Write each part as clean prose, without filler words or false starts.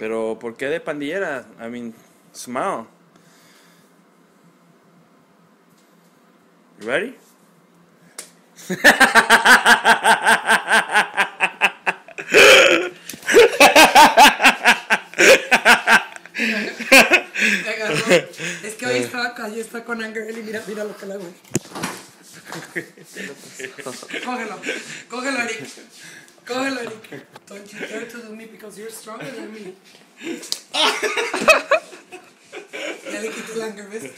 Pero, ¿por qué de pandillera? I mean, smile. You ready? Es que hoy estaba acá y está con anger y mira lo que le hago. Cógelo, Eric. Don't you dare to do me because you're stronger than me. Ya le quité el anger, ¿ves?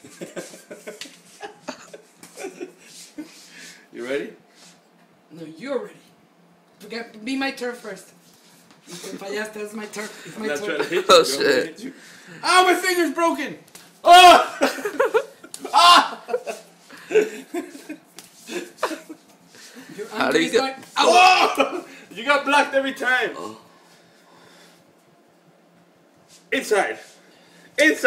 You ready? No, you're ready. Be my turn first. Fallaste, it's my turn. It's my turn. Oh shit. Oh, my finger's broken! Oh! Ah! How do you get? Oh! You got blocked every time. Oh. Inside. I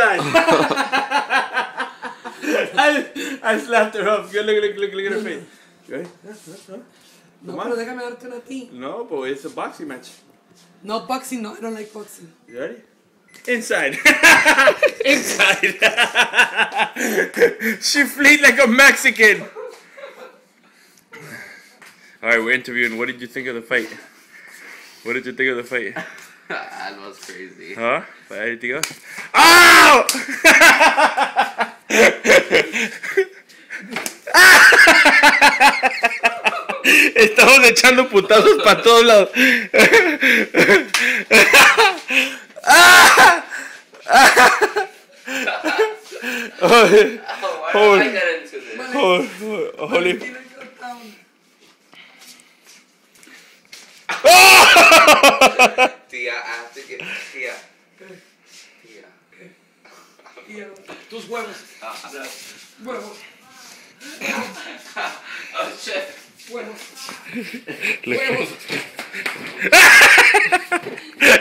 slapped her up. Look at her face. You ready? No, Come on. pero déjame darte una a ti. No, but it's a boxing match. No boxing, no, I don't like boxing. You ready? Inside. Inside. She fleed like a Mexican. Alright, we're interviewing. What did you think of the fight? That was crazy. Huh? Anything else? Oh! Estamos echando putazos para todos lados. Why did I get into this? Holy. Tia, I have to get Tia. Tus huevos. Huevos. Oh shit. Huevos. Huevos.